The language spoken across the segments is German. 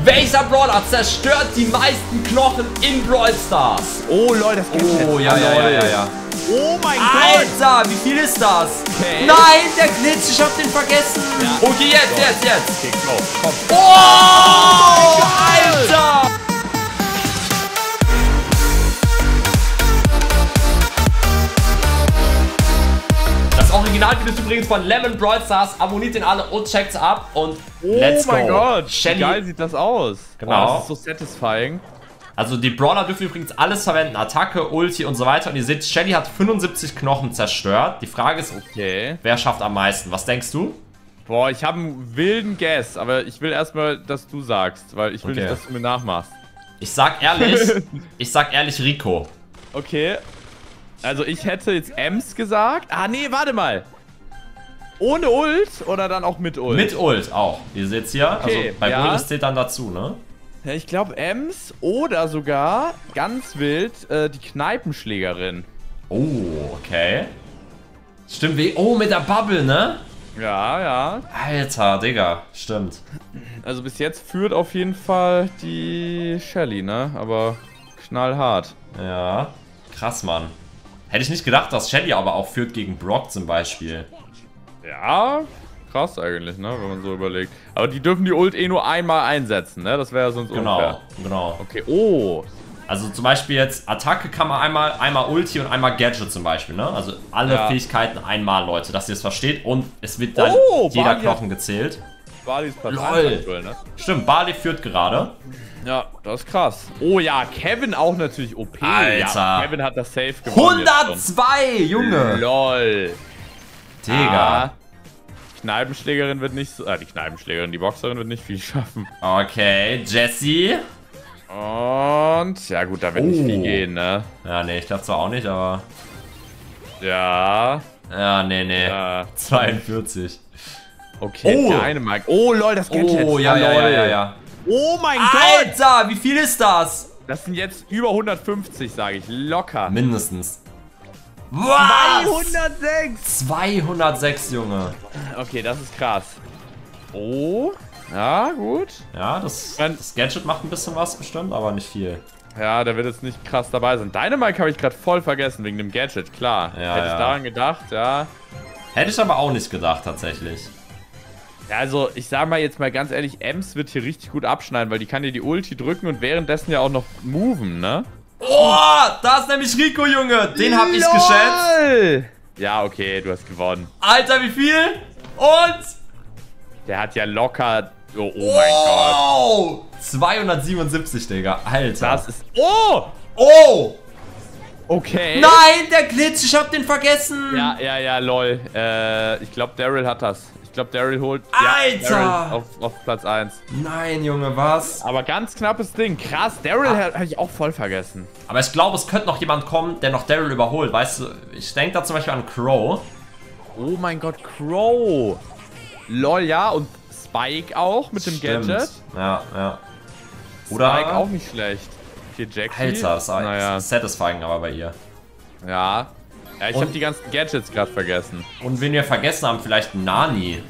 Welcher Brawler zerstört die meisten Knochen in Brawl Stars? Oh, Leute, das geht Oh, ja. Oh mein Gott. Alter, wie viel ist das? Okay. Nein, der Glitch, ich hab den vergessen. Ja. Okay, jetzt. Okay, komm. Oh, Alter. Das Originalvideo ist übrigens von Lemon Brawl Stars. Abonniert den alle und checkt's ab und let's go. Oh mein Gott, Shelly. wie geil sieht das aus. Genau. Oh, das ist so satisfying. Also die Brawler dürfen übrigens alles verwenden. Attacke, Ulti und so weiter. Und ihr seht, Shelly hat 75 Knochen zerstört. Die Frage ist, Okay. wer schafft am meisten? Was denkst du? Boah, ich habe einen wilden Guess, aber ich will erstmal, dass du sagst, weil ich will Okay. nicht, dass du mir nachmachst. Ich sag ehrlich Rico. Okay. Also ich hätte jetzt Ems gesagt. Ah, nee, warte mal. Ohne Ult oder dann auch mit Ult? Mit Ult auch. Ihr seht's hier. Okay, Also bei ja. Bull, das zählt dann dazu, ne? Ja, ich glaube Ems oder sogar, ganz wild, die Kneipenschlägerin. Oh, okay. Stimmt, wie. Oh, mit der Bubble, ne? Ja. Alter, Digga. Stimmt. Also bis jetzt führt auf jeden Fall die Shelly, ne? Aber knallhart. Ja. Krass, Mann. Hätte ich nicht gedacht, dass Shelly aber auch führt gegen Brock zum Beispiel. Ja, krass eigentlich, ne? Wenn man so überlegt. Aber die dürfen die Ult eh nur einmal einsetzen, ne? Das wäre ja sonst unfair. Genau. Okay, oh. Also zum Beispiel jetzt Attacke kann man einmal Ulti und einmal Gadget zum Beispiel, ne? Also alle Fähigkeiten einmal, Leute, dass ihr es versteht und es wird dann jeder Barley Knochen gezählt. Barley ist Platz Lol. 1 aktuell, ne? Stimmt, Barley führt gerade. Ja, das ist krass. Oh ja, Kevin auch natürlich OP. Alter. Ja, Kevin hat das Safe gewonnen. 102, Junge! Lol. Digga. Ah, die Kneipenschlägerin wird nicht so... die Boxerin wird nicht viel schaffen. Okay, Jessie. Und... Ja gut, da wird nicht viel gehen, ne? Ja, nee, ich glaube zwar auch nicht, aber... Ja. Ja, nee. Ja. 42. Okay, Oh. Dynamite. Oh, lol, das geht jetzt. Oh, ja. Oh mein Gott! Alter, wie viel ist das? Das sind jetzt über 150, sage ich. Locker. Mindestens. Was? 206! 206, Junge. Okay, das ist krass. Oh. Ja, gut. Ja, das Gadget macht ein bisschen was bestimmt, aber nicht viel. Ja, der wird jetzt nicht krass dabei sein. Dynamite habe ich gerade voll vergessen, wegen dem Gadget, klar. Ja, Hätte ich daran gedacht, ja. Hätte ich aber auch nicht gedacht, tatsächlich. Ja, also, ich sag mal jetzt mal ganz ehrlich, Ems wird hier richtig gut abschneiden, weil die kann dir die Ulti drücken und währenddessen ja auch noch moven, ne? Oh, da ist nämlich Rico, Junge. Den hab ich geschätzt. Ja, okay, du hast gewonnen. Alter, wie viel? Und... Der hat ja locker... Oh mein Gott. Oh, 277, Digga. Alter. Das ist... Oh! Oh! Okay. Nein, der Glitch, ich hab den vergessen. Ja, lol. Ich glaube, Daryl hat das. Ich glaube, Daryl holt... Alter! Ja, Daryl auf Platz 1. Nein, Junge, was? Aber ganz knappes Ding. Krass, Daryl hatte ich auch voll vergessen. Aber ich glaube, es könnte noch jemand kommen, der noch Daryl überholt. Weißt du, ich denke da zum Beispiel an Crow. Oh mein Gott, Crow. Lol, ja, und Spike auch mit dem Stimmt. Gadget. Ja. Oder Spike auch nicht schlecht. Hier Jackie. Alter, das naja. ist satisfying aber bei ihr. Ja. Ja, ich habe die ganzen Gadgets gerade vergessen. Und wen wir vergessen haben, vielleicht Nani.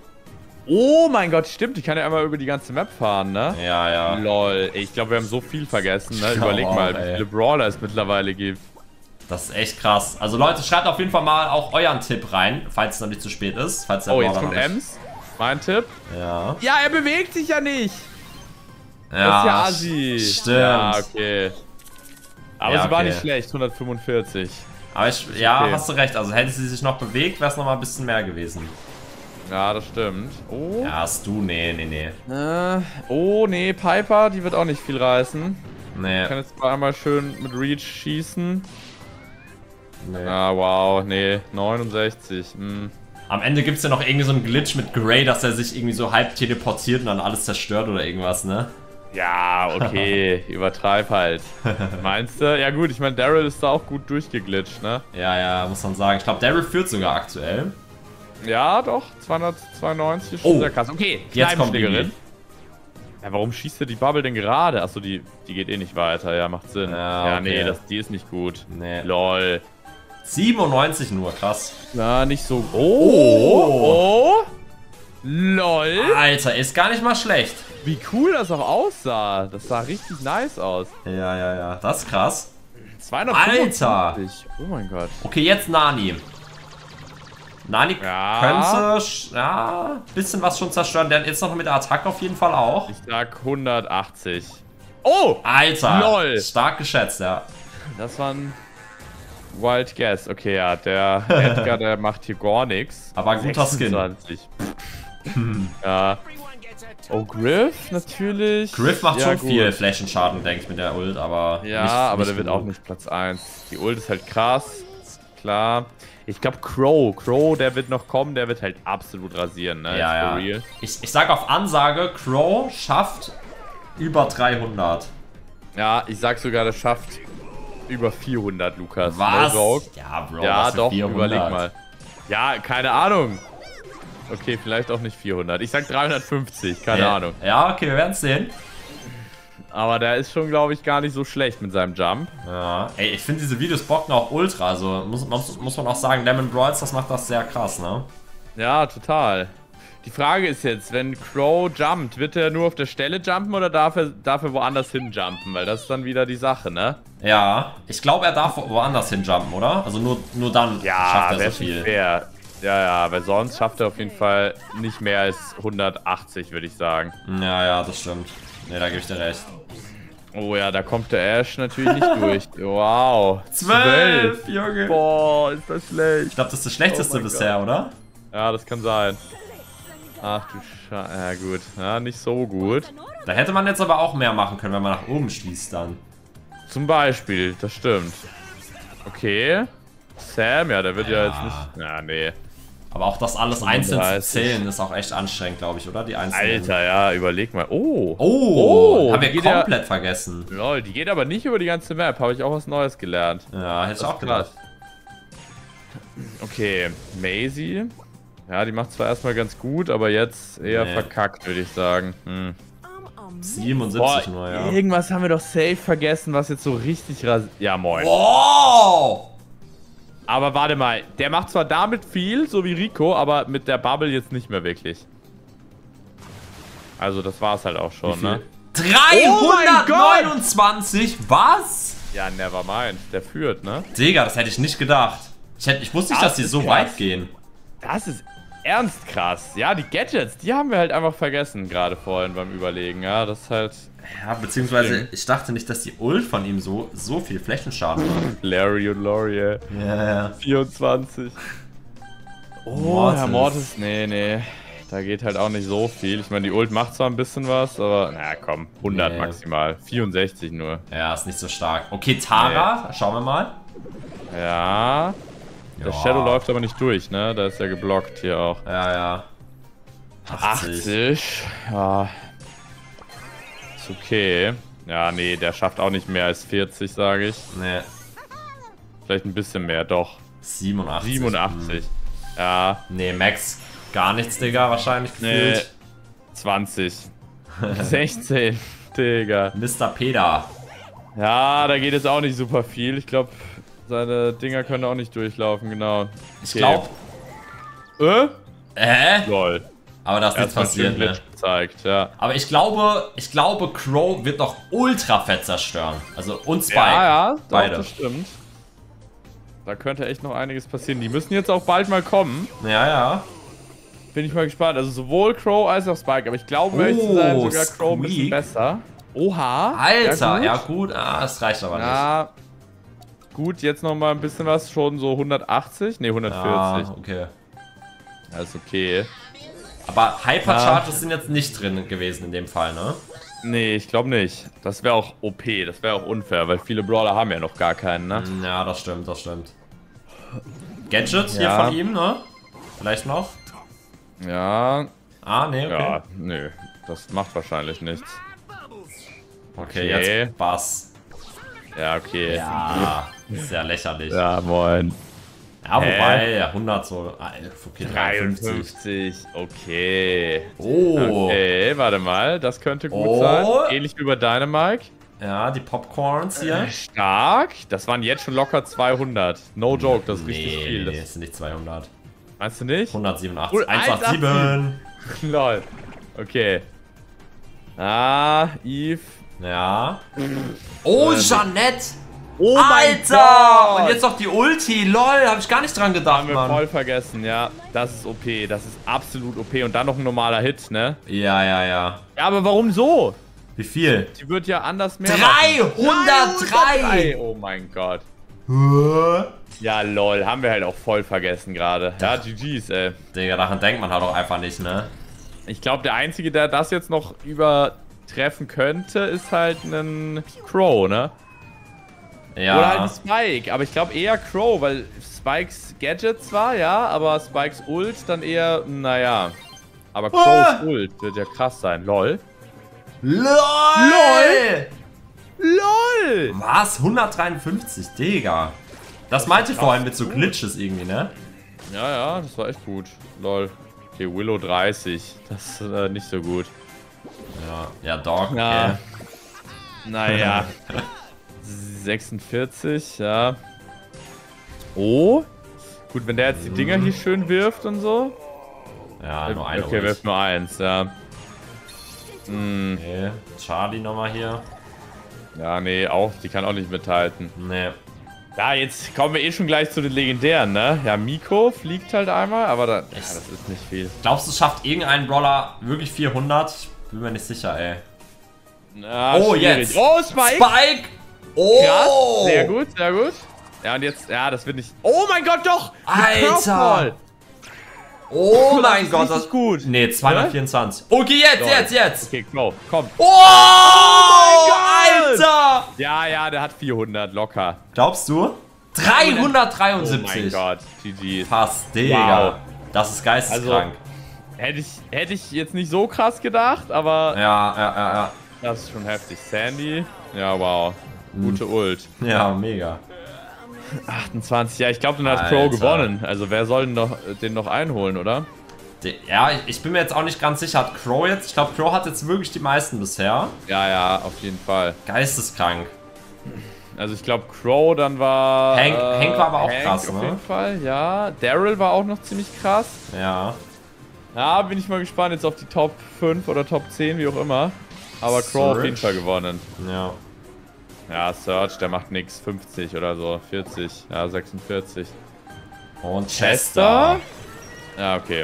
Oh mein Gott, stimmt. Die kann ja einmal über die ganze Map fahren, ne? Ja. Lol. Ey, ich glaube, wir haben so viel vergessen, ne? Ich Überleg glaub mal, auch, wie viele Brawler es mittlerweile gibt. Das ist echt krass. Also Leute, schreibt auf jeden Fall mal auch euren Tipp rein, falls es noch nicht zu spät ist. Falls der Oh, jetzt Brawler kommt noch nicht- Ems. Mein Tipp. Ja. Ja, er bewegt sich ja nicht. Das ist Ja, ja assi. stimmt. Ja, okay. Aber Ja, sie war okay. nicht schlecht, 145. Aber ja, okay. hast du recht. Also hätte sie sich noch bewegt, wäre es noch mal ein bisschen mehr gewesen. Ja, das stimmt. Oh. Ja, hast du? Nee. Oh, nee, Piper, die wird auch nicht viel reißen. Nee. Ich kann jetzt mal einmal schön mit Reach schießen. Nee. Ah, wow, nee, 69. Am Ende gibt es ja noch irgendwie so einen Glitch mit Gray, dass er sich irgendwie so halb teleportiert und dann alles zerstört oder irgendwas, ne? Ja, okay, übertreib halt. Meinst du? Ja gut, ich meine, Daryl ist da auch gut durchgeglitscht, ne? Ja, muss man sagen. Ich glaube, Daryl führt sogar aktuell. Ja, doch, 292 ist schon sehr krass. Okay, jetzt kommt Kneipenschlägerin. Ja, warum schießt er die Bubble denn gerade? Achso, die geht eh nicht weiter, ja, macht Sinn. Ja, okay. Nee, die ist nicht gut. Nee. Lol. 97 nur, krass. Na, nicht so... Oh! LOL. Alter, ist gar nicht mal schlecht. Wie cool das auch aussah. Das sah richtig nice aus. Ja. Das ist krass. 255. Alter. Oh mein Gott. Okay, jetzt Nani. Nani könnte, ja, ein bisschen was schon zerstören. Der hat jetzt noch mit der Attacke auf jeden Fall auch. Ich sag 180. Oh! Alter. LOL. Stark geschätzt, ja. Das war ein Wild Guess. Okay, ja, der Edgar, der macht hier gar nichts. Aber ein guter 26. Ja. Oh, Griff natürlich. Griff macht ja, schon gut. viel Flächenschaden, denke ich, mit der Ult, aber Ja, nicht, aber nicht der wird genug. auch nicht Platz 1. Die Ult ist halt krass. Klar. Ich glaube Crow, der wird noch kommen, der wird halt absolut rasieren, ne? Ja. Real. Ich sag auf Ansage, Crow schafft über 300. Ja, ich sag sogar, der schafft über 400, Lukas. Was? No joke. Ja, Bro, Ja, was für doch, 400? überleg mal. Ja, keine Ahnung. Okay, vielleicht auch nicht 400. Ich sag 350, keine Ahnung. Ja, okay, wir werden es sehen. Aber der ist schon, glaube ich, gar nicht so schlecht mit seinem Jump. Ja, ey, ich finde diese Videos bocken auch ultra. Also muss man auch sagen, Lemon Brawls, das macht das sehr krass, ne? Ja, total. Die Frage ist jetzt, wenn Crow jumpt, wird er nur auf der Stelle jumpen oder darf er woanders hin jumpen? Weil das ist dann wieder die Sache, ne? Ja, ich glaube, er darf woanders hinjumpen, oder? Also nur dann schafft er so viel. Fair. Ja, weil sonst schafft er auf jeden Fall nicht mehr als 180, würde ich sagen. Ja, das stimmt. Ne, da gebe ich dir recht. Oh ja, da kommt der Ash natürlich nicht durch. Wow. 12, Junge. Boah, ist das schlecht. Ich glaube, das ist das schlechteste Oh mein bisher, oder? Ja, das kann sein. Ach du Scheiße. Ja, gut. Ja, nicht so gut. Da hätte man jetzt aber auch mehr machen können, wenn man nach oben schießt dann. Zum Beispiel, das stimmt. Okay. Sam, ja, der wird ja jetzt nicht... Ja, nee. Aber auch das alles einzeln zu 35. zählen ist auch echt anstrengend, glaube ich, oder? Die einzelnen. Alter, ja, überleg mal. Oh. Oh, haben wir die geht komplett vergessen. Lol, die geht aber nicht über die ganze Map. Habe ich auch was Neues gelernt. Ja, hätte ich auch krass. gedacht. Okay, Maisie. Ja, die macht zwar erstmal ganz gut, aber jetzt eher verkackt, würde ich sagen. 77 nur, ja. Irgendwas haben wir doch safe vergessen, was jetzt so richtig Ja, moin. Oh! Aber warte mal, der macht zwar damit viel, so wie Rico, aber mit der Bubble jetzt nicht mehr wirklich. Also das war's halt auch schon, ne? 329? Was? Ja, never mind. Der führt, ne? Digga, das hätte ich nicht gedacht. Ich wusste nicht, dass die so weit gehen. Das ist ernst krass. Ja, die Gadgets, die haben wir halt einfach vergessen, gerade vorhin beim Überlegen. Ja, das ist halt... Ja, beziehungsweise ich dachte nicht, dass die Ult von ihm so viel Flächenschaden hat. Larry und Laurie. Ja. 24. Oh, Mortis. Herr Mortis, nee. Da geht halt auch nicht so viel. Ich meine, die Ult macht zwar ein bisschen was, aber na komm, 100 maximal. 64 nur. Ja, ist nicht so stark. Okay, Tara, schauen wir mal. Ja. Der Shadow läuft aber nicht durch, ne? Da ist ja geblockt hier auch. Ja. 80. Ja. Ist okay. Ja, nee, der schafft auch nicht mehr als 40, sage ich. Nee. Vielleicht ein bisschen mehr, doch. 87. 87. Ja. Nee, Max, gar nichts, Digga, wahrscheinlich Nee. gefühlt. 20. 16. Digga. Mr. Peda. Ja, da geht jetzt auch nicht super viel. Ich glaube, seine Dinger können auch nicht durchlaufen, genau. Ich glaube. Lol. Aber das ist nichts passiert, ne? Gezeigt, ja. Aber ich glaube, Crow wird noch ultra fett zerstören. Also und Spike. Ja, beide. das stimmt. Da könnte echt noch einiges passieren. Die müssen jetzt auch bald mal kommen. Ja. Bin ich mal gespannt. Also sowohl Crow als auch Spike. Aber ich glaube, um ehrlich zu sein, sogar Crow ein bisschen Squeak. besser. Oha. Alter, ja gut. Ah, das reicht aber nicht. Ja. Gut, jetzt noch mal ein bisschen was. Schon so 180? Ne, 140. Ah, okay. Das ist okay. Aber Hypercharges sind jetzt nicht drin gewesen in dem Fall, ne? Nee, ich glaube nicht. Das wäre auch OP, das wäre auch unfair, weil viele Brawler haben ja noch gar keinen, ne? Ja, das stimmt. Gadget hier von ihm, ne? Vielleicht noch? Ja. Ah, nee, okay. Ja, nö. Das macht wahrscheinlich nichts. Okay, jetzt Bass. Ja, okay. Ja, ist ja lächerlich. Ja, moin. Ja, wobei, 100 so. Okay, 53. Okay. Oh. Okay, warte mal. Das könnte gut sein. Ähnlich wie bei Dynamike. Ja, die Popcorns hier. Stark. Das waren jetzt schon locker 200. No joke, das ist richtig viel. Nee, das sind nicht 200. Meinst du nicht? 187. 187. 187. Lol. Okay. Ah, Eve. Ja. Oh, Jeanette! Oh mein Alter! Gott! Und jetzt noch die Ulti, lol, hab ich gar nicht dran gedacht, Haben wir Mann. voll vergessen, ja. Das ist OP, das ist absolut OP. Und dann noch ein normaler Hit, ne? Ja. Ja, aber warum so? Wie viel? Die wird ja anders mehr 303! Oh mein Gott. Ja, lol, haben wir halt auch voll vergessen gerade. Ja, GG's, ey. Digga, daran denkt man halt auch einfach nicht, ne? Ich glaube, der Einzige, der das jetzt noch übertreffen könnte, ist halt ein Crow, ne? Ja. Oder halt ein Spike, aber ich glaube eher Crow, weil Spikes Gadget zwar, ja, aber Spikes Ult dann eher, naja. Aber Crows Ult wird ja krass sein, lol. LOL! LOL! Was? 153, Digga. Das meinte ich vorhin mit so Glitches irgendwie, ne? Ja, das war echt gut. Lol. Okay, Willow 30. Das ist nicht so gut. Ja, Dog, okay. Ja. Naja. 46, ja. Oh. Gut, wenn der jetzt die Dinger hier schön wirft und so. Ja, nur eine Okay, Ult. wirft nur eins, ja. Okay, Charlie nochmal hier. Ja, nee, auch, die kann auch nicht mithalten. Nee. Ja, jetzt kommen wir eh schon gleich zu den Legendären, ne? Ja, Miko fliegt halt einmal, aber ja, das ist nicht viel. Glaubst du, schafft irgendein Brawler wirklich 400? Ich bin mir nicht sicher, ey. Na, Oh, schwierig. jetzt! Oh, Spike! Spike! Oh! Krass, sehr gut, sehr gut. Ja, und jetzt, ja, das wird nicht... Oh mein Gott, doch! Die Curveball. Oh Das mein ist Gott, richtig das gut. Nee, 224. Okay, jetzt! Okay, Crow, komm. Oh, mein Gott! Alter! Ja, der hat 400 locker. Glaubst du? Oh 373. mein Gott, GG. Fast, Digga. Wow. Das ist geisteskrank. Hätte ich jetzt nicht so krass gedacht, aber Ja. das ist schon heftig. Sandy, ja, wow. Gute Ult. Ja, mega. 28, ja, ich glaube, dann hat Alter. Crow gewonnen. Also wer soll denn den noch einholen, oder? Ja, ich bin mir jetzt auch nicht ganz sicher. Hat Crow jetzt? Ich glaube, Crow hat jetzt wirklich die meisten bisher. Ja, auf jeden Fall. Geisteskrank. Also ich glaube, Crow dann war... Hank war aber auch Hank krass, auf ne? jeden Fall, ja. Daryl war auch noch ziemlich krass. Ja. Ja, bin ich mal gespannt jetzt auf die Top 5 oder Top 10, wie auch immer. Aber Crow auf jeden Fall gewonnen. Ja. Ja, Surge, der macht nix. 50 oder so. 40. Ja, 46. Und Chester. Ja, okay.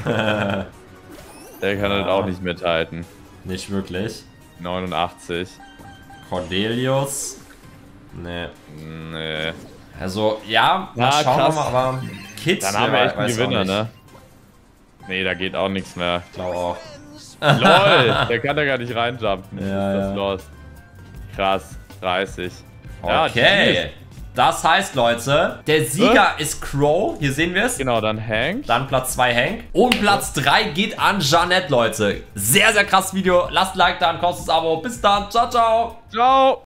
Der kann halt auch nicht mithalten. Nicht wirklich. 89. Cordelius. Nee. Nee. Also, ja, mal Ja, schauen wir krass. mal, aber Kids, Dann haben wir echt einen weiß auch Gewinner, nicht. ne? Nee, da geht auch nichts mehr. Ich glaube auch. LOL, der kann da gar nicht reinjumpen. Ja, Was ist das ja. los? Krass, 30. Okay. Das heißt, Leute, der Sieger ist Crow. Hier sehen wir es. Genau, dann Hank. Dann Platz 2 Hank. Und Platz 3 geht an Jeanette, Leute. Sehr, sehr krasses Video. Lasst ein Like da, ein kostenloses Abo. Bis dann. Ciao, ciao. Ciao.